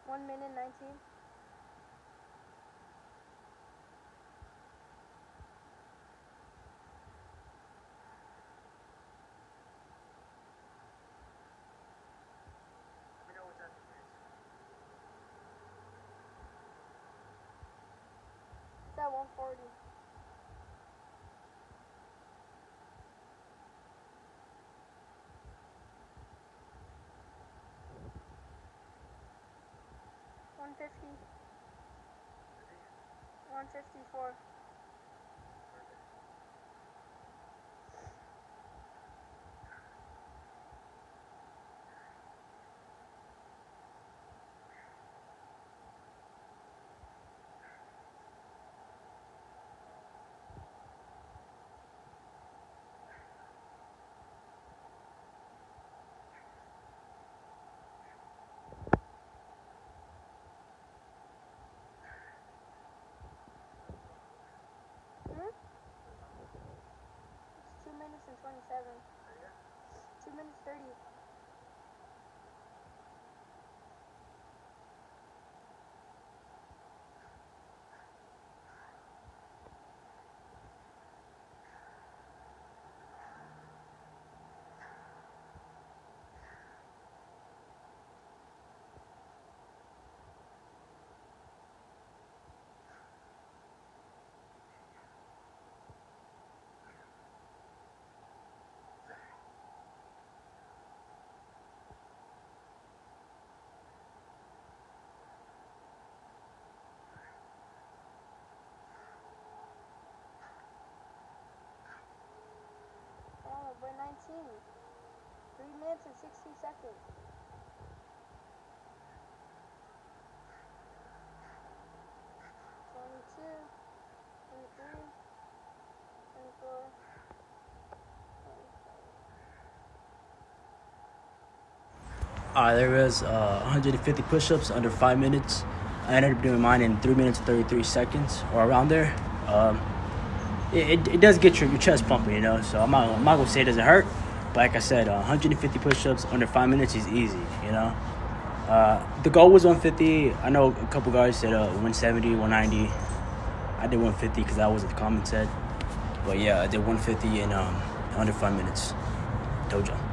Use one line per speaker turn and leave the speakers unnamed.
1 minute 19. It's at 140. $150. $154. It's 2 minutes and 27. 2 minutes 30. Oh, we're 19. 3 minutes and 60 seconds.
There was 150 push-ups under 5 minutes. I ended up doing mine in 3 minutes and 33 seconds, or around there. It does get your chest pumping, you know. So I'm not gonna say it doesn't hurt, but like I said, 150 push-ups under 5 minutes is easy, you know. The goal was 150. I know a couple guys said 170, 190. I did 150 because that was what the comment said. But yeah, I did 150 in under 5 minutes. Told y'all.